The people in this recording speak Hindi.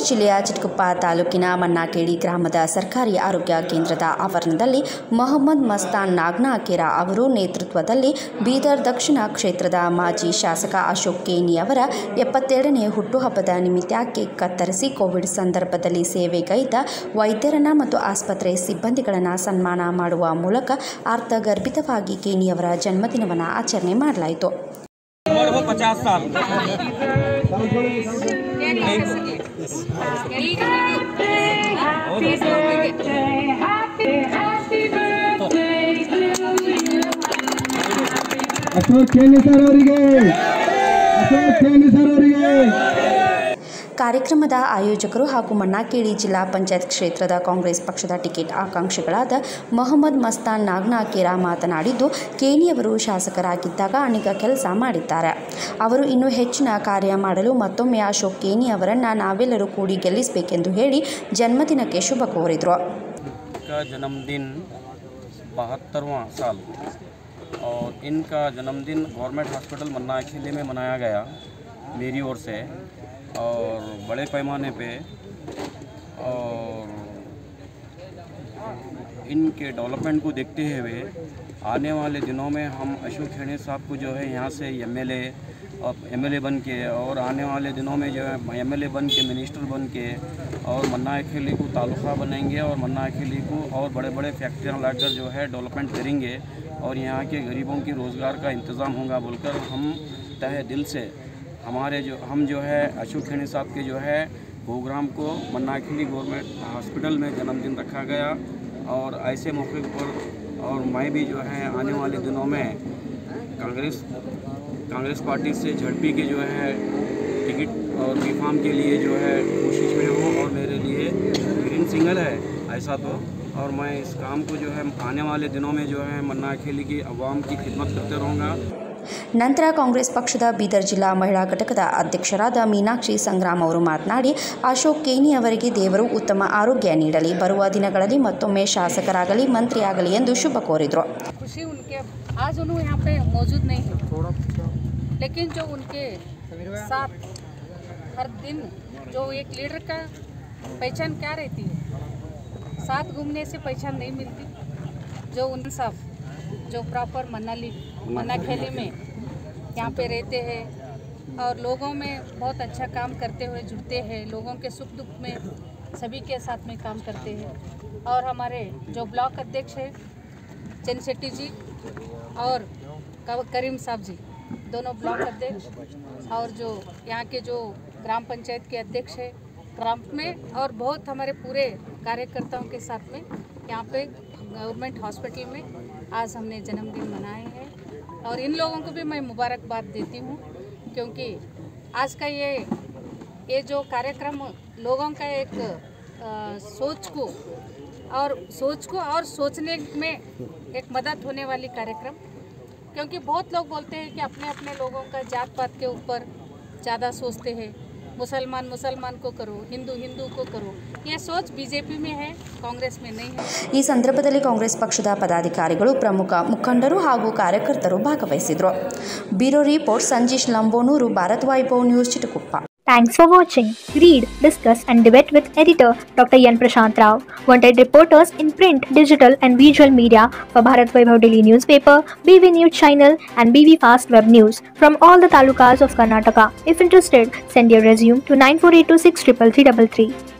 ಜಿಲ್ಲೆಯ ಚಿಟಗುಪ್ಪ ತಾಲೂಕಿನ ಮನ್ನಾಕೇಡಿ ಗ್ರಾಮದ ಸರ್ಕಾರಿ ಆರೋಗ್ಯ ಕೇಂದ್ರದ ಆವರಣದಲ್ಲಿ ಮೊಹಮ್ಮದ್ ಮಸ್ತಾನ್ ನಾಗ್ನಾಕೇರ ಅವರು ನೇತೃತ್ವದಲ್ಲಿ ಬೀದರ್ ದಕ್ಷಿಣ ಕ್ಷೇತ್ರದ ಮಾಜಿ ಶಾಸಕ ಅಶೋಕ್ ಕೇನಿ ಅವರ 72ನೇ ಹುಟ್ಟುಹಬ್ಬದ ನಿಮಿತ್ತ ಕೇಕ್ ಕತ್ತರಿಸಿ ಕೋವಿಡ್ ಸಂದರ್ಭದಲ್ಲಿ ಸೇವೆಗೈದ ವೈದ್ಯರನ್ನ ಮತ್ತು ಆಸ್ಪತ್ರೆ ಸಿಬ್ಬಂದಿಗಳನ್ನು ಸನ್ಮಾನ ಮಾಡುವ ಮೂಲಕ ಅರ್ಥಗರ್ಭಿತವಾಗಿ ಕೇನಿಯವರ ಜನ್ಮದಿನವನ್ನು ಆಚರಣೆ ಮಾಡಲಾಯಿತು. उम्र हो 50 साल। अशोक केनी सर ಅವರಿಗೆ ಕಾರ್ಯಕ್ರಮದ ಆಯೋಜಕರು ಹಾಗೂ ಮನ್ನಾಕೇಡಿ ಜಿಲ್ಲಾ ಪಂಚಾಯತ್ ಕ್ಷೇತ್ರದ ಕಾಂಗ್ರೆಸ್ ಪಕ್ಷದ ಟಿಕೆಟ್ ಆಕಾಂಕ್ಷಿಗಳಾದ ಮೊಹಮ್ಮದ್ ಮಸ್ತಾನ್ ನಾಗ್ನಾಕೇರ ಮಾತನಾಡಿದ್ದು, ಕೇನಿಯವರು ಶಾಸಕರಾಗಿದ್ದಾಗ ಅನೇಕ ಕೆಲಸ ಮಾಡಿದ್ದಾರೆ. ಅವರು ಇನ್ನೂ ಹೆಚ್ಚಿನ ಕಾರ್ಯ ಮಾಡಲು ಮತ್ತೊಮ್ಮೆ ಅಶೋಕ್ ಕೇನಿ ಅವರನ್ನು ನಾವೆಲ್ಲರೂ ಕೂಡಿ ಗೆಲ್ಲಿಸಬೇಕೆಂದು ಹೇಳಿ ಜನ್ಮದಿನಕ್ಕೆ ಶುಭ ಕೋರಿದರು. जन्मदिन 72वां साल और इनका जन्मदिन गवर्नमेंट हॉस्पिटल मन्नाखेली में मनाया गया मेरी ओर से और बड़े पैमाने पे, और इनके डेवलपमेंट को देखते हुए आने वाले दिनों में हम अशोक खेणी साहब को जो है यहाँ से एमएलए बन के और आने वाले दिनों में जो है एमएलए बन के मिनिस्टर बन के और मन्नाखेली को तालुका बनाएंगे और मन्नाखेली को और बड़े बड़े फैक्ट्रियाँ लाकर जो है डेवलपमेंट करेंगे और यहाँ के गरीबों की रोज़गार का इंतज़ाम होगा बोलकर हम तहे दिल से हम जो है अशोक खेणी साहब के जो है प्रोग्राम को मन्नाखेली गवर्नमेंट हॉस्पिटल में जन्मदिन रखा गया। और ऐसे मौके पर और मैं भी जो है आने वाले दिनों में कांग्रेस पार्टी से झड़पी के जो है टिकट और बीफार्म के लिए जो है कोशिश में हूँ और मेरे लिए ग्रीन सिग्नल है ऐसा तो, और मैं इस काम को जो है आने वाले दिनों में जो है मन्नाखेली की आवाम की खिदमत करते रहूँगा। ನಂತರ ಕಾಂಗ್ರೆಸ್ ಪಕ್ಷದ ಬೀದರ್ ಜಿಲ್ಲಾ ಮಹಿಳಾ ಘಟಕದ ಅಧ್ಯಕ್ಷರಾದ ಮೀನಾಕ್ಷಿ ಸಂಗ್ರಾಮ್ ಅವರು ಮಾತನಾಡಿ, ಅಶೋಕ್ ಕೇನಿ ಅವರಿಗೆ ದೇವರು ಉತ್ತಮ ಆರೋಗ್ಯ ನೀಡಲಿ, ಬರುವ ದಿನಗಳಲ್ಲಿ ಮತ್ತೊಮ್ಮೆ ಶಾಸಕರಾಗಲಿ ಮಂತ್ರಿಯಾಗಲಿ ಎಂದು ಶುಭ ಕೋರಿದರು. खुशी उनके आज उन्होंने यहाँ पे मौजूद नहीं है, लेकिन जो उनके साथ हर दिन जो एक लीडर का पहचान क्या रहती है, साथ घूमने से पहचान नहीं मिलती, जो उन साफ जो प्रॉपर मन्नाखेली में यहाँ पे रहते हैं और लोगों में बहुत अच्छा काम करते हुए जुड़ते हैं, लोगों के सुख दुख में सभी के साथ में काम करते हैं। और हमारे जो ब्लॉक अध्यक्ष है चंद शेट्टी जी और करीम साहब जी, दोनों ब्लॉक अध्यक्ष, और जो यहाँ के जो ग्राम पंचायत के अध्यक्ष है ग्राम में, और बहुत हमारे पूरे कार्यकर्ताओं के साथ में यहाँ पे गवर्नमेंट हॉस्पिटल में आज हमने जन्मदिन मनाए हैं। और इन लोगों को भी मैं मुबारकबाद देती हूँ, क्योंकि आज का ये जो कार्यक्रम लोगों का एक सोच को और सोचने में एक मदद होने वाली कार्यक्रम, क्योंकि बहुत लोग बोलते हैं कि अपने अपने लोगों का जात पात के ऊपर ज़्यादा सोचते हैं, मुसलमान को करो, हिंदू को करो, ये सोच बीजेपी में है, कांग्रेस में नहीं है। ಈ ಸಂದರ್ಭದಲ್ಲಿ ಕಾಂಗ್ರೆಸ್ ಪಕ್ಷದ ಪದಾಧಿಕಾರಿಗಳು, ಪ್ರಮುಖ ಮುಖಂಡರು ಹಾಗೂ ಕಾರ್ಯಕರ್ತರು ಭಾಗವಹಿಸಿದರು. Bureau report Sanjeesh Lambonuru, Bharat Vaibhav news, Chitaguppa. Thanks for watching. Read, discuss and debate with editor Dr. Yan Prashant Rao. Wanted reporters in print, digital and visual media for Bharat Vaibhav Daily Newspaper, BV News Channel and BV Fast Web News from all the talukas of Karnataka. If interested, send your resume to 9482633333.